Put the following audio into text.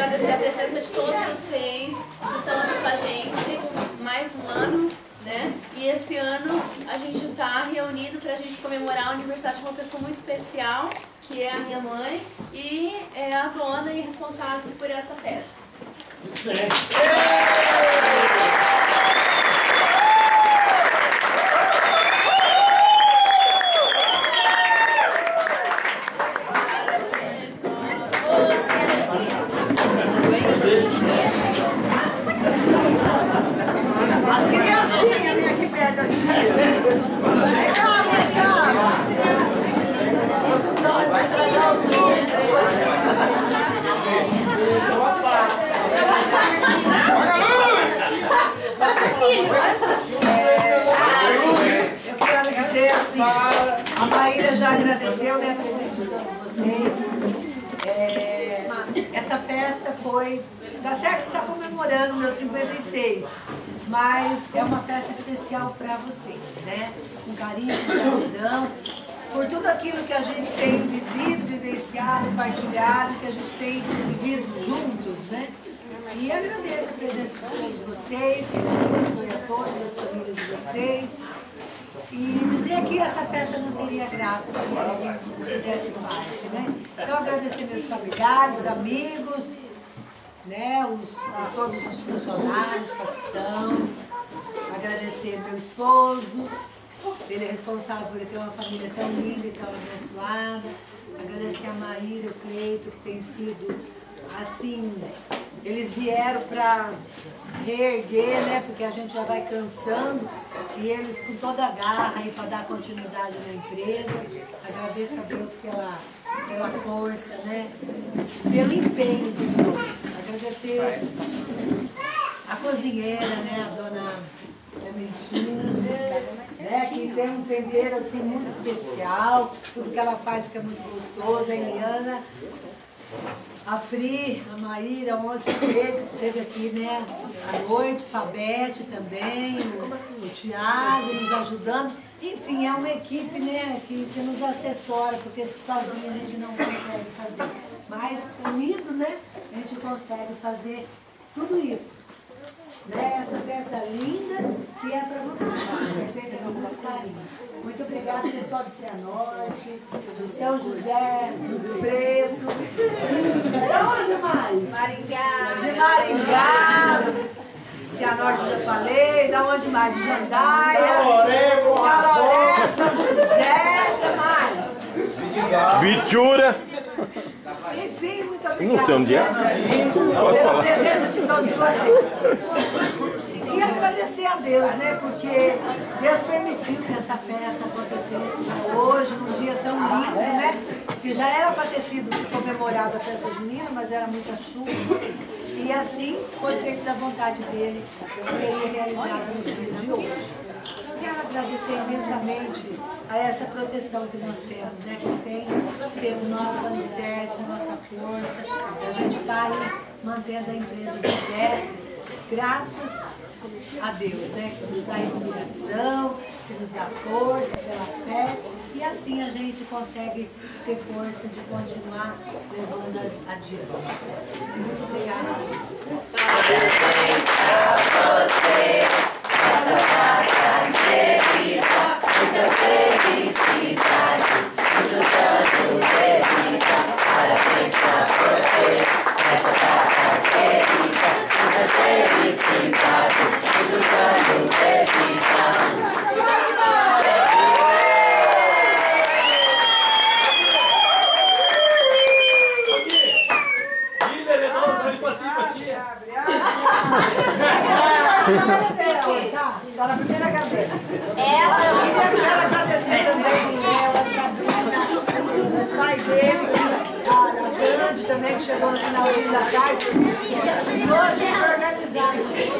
agradecer a presença de todos vocês que estão aqui com a gente, mais um ano, né? E esse ano a gente está reunido para a gente comemorar o aniversário de uma pessoa muito especial, que é a minha mãe, e é a dona e responsável por essa festa. Muito bem. As criancinhas vêm aqui perto da tia. Vem cá, vem cá. Passa, filho, passa. Eu quero dizer assim, a Maíra já agradeceu, né, a presença de todos vocês. Essa festa foi, dá certo que está comemorando meus 56, mas é uma festa especial para vocês, né? Com carinho, com gratidão, por tudo aquilo que a gente tem vivido, vivenciado, partilhado, que a gente tem vivido juntos, né? E agradeço a presença de todos vocês, que Deus abençoe a todas as famílias de vocês. E dizer que essa festa não teria graça se vocês não fizessem parte, né? Então agradecer meus familiares, amigos, né? Todos os funcionários, facção, agradecer meu esposo, ele é responsável por ter uma família tão linda e tão abençoada, agradecer a Maíra, o Cleito, que tem sido assim, eles vieram para reerguer, né? Porque a gente já vai cansando e eles com toda a garra aí para dar continuidade na empresa. Agradeço a Deus pela força, né? Pelo empenho dos dois. Agradecer a cozinheira, né? A dona Clementina, né? Que tem um tempero assim muito especial. Tudo que ela faz fica muito gostoso. A Eliana, a Pri, a Maíra, ontem o Pedro que esteve aqui, né, à noite, o Fabete também, o Thiago nos ajudando. Enfim, é uma equipe, né, que nos assessora, porque sozinha a gente não consegue fazer. Mas unido, né, a gente consegue fazer tudo isso. Né, essa festa linda que é para vocês, feita com muito carinho. Muito obrigada, pessoal de Cianorte, de São José, do Preto. De onde mais? Maringá. De Maringá. Cianorte já falei. Da onde mais? De Jandaia. Caloré, São José, que mais? Bitura. Enfim, muito obrigada. Não sei onde é. Posso falar. Pela presença de todos vocês. E agradecer a Deus, né? Porque Deus permitiu que essa festa acontecesse hoje, num dia tão lindo, né? Que já era para ter sido comemorada a festa junina, mas era muita chuva. E assim foi feito da vontade dele, seria realizado no dia de hoje. Eu quero agradecer imensamente a essa proteção que nós temos, né? Que tem sido nosso alicerce, nossa força. A gente está aí mantendo a empresa de pé, graças a Deus, né? Que nos dá inspiração, que nos dá força pela fé. E assim a gente consegue ter força de continuar levando adiante. Muito obrigada a Deus. Parabéns a você, nossa casa querida, muitas felicidades, muitos anos de vida. Parabéns a você, nossa casa querida, muitas felicidades, muitos anos de vida. Tá na primeira cadeira. Ela agradecer também, ela, Sabrina, o pai dele, a grande também, que chegou no finalzinho da tarde, e ajudou a gente a organizar.